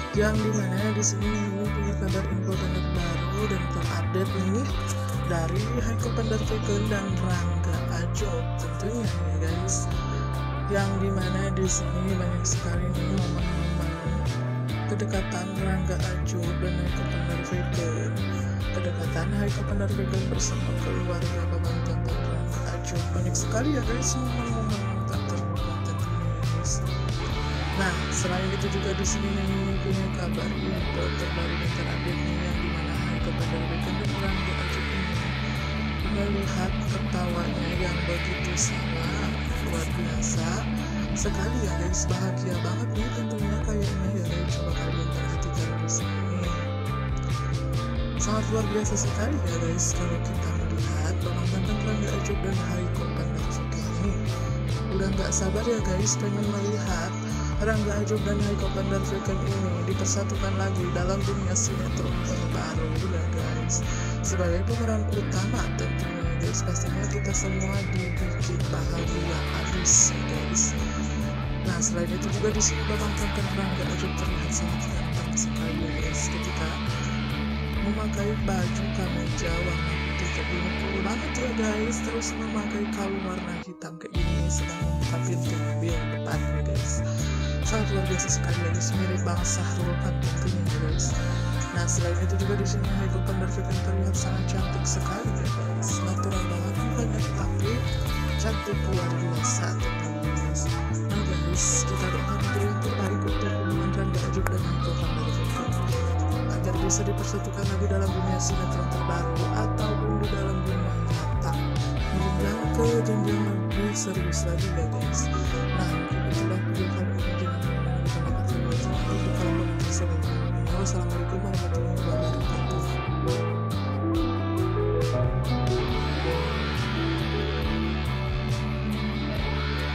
yang dimana di sini Mimin punya kabar info terbaru dan terupdate nih dari Haiko Pandarveken dan Rangga Ajob tentunya ya guys, yang dimana di sini banyak sekali nih momen-momen kedekatan Rangga Ajob dan Haiko Pandarveken. Kedekatan Haiko Pandarveken bersama keluarga Babang dan Rangga Ajob banyak sekali ya guys, momen-momen tak terlupakan tentunya guys. Nah, selain itu juga di sini Mimin punya kabar info terbaru dan terupdate yang dimana Haiko Pandarveken dan Rangga Ajob ini melihat ketawanya yang begitu sangat luar biasa sekali ya guys, bahagia banget nih tentunya kayaknya ya guys. Coba kalian perhatikan di sini, sangat luar biasa sekali ya guys kalau kita melihat Babang Banteng, Rangga Ajob dan Haiko Pandarveken ini. Udah nggak sabar ya guys pengen melihat Rangga Ajob dan Haiko Pandarveken ini dipersatukan lagi dalam dunia sinetron terbaru ya guys, sebagai pemeran utama tentunya guys. Pastinya kita semua dibikin bahagia habis ya guys. Nah, selain itu juga di sini Babang Banteng, Rangga Ajob terlihat sangat ganteng sekali ya guys ketika memakai baju kemeja warna putih kayak gini, cool banget ya guys. Terus memakai kalung warna hitam kayak gini sedang membuka pintu mobil depannya guys. Sangat luar biasa sekali ya guys, mirip Bang Sahrul kan tentunya ya guys. Nah, selain itu juga di sini Haiko Pandarveken terlihat sangat cantik sekali ya guys, natural banget mukanya tapi cantik luar biasa tentunya guys. Nah guys, kita doakan yang terbaik untuk hubungan Rangga Ajob dan Haiko Pandarveken agar bisa dipersatukan lagi dalam dunia sinetron terbaru ataupun di dalam dunia nyata, menjenjang ke jenjang lebih serius lagi ya guys. Nah, mungkin itulah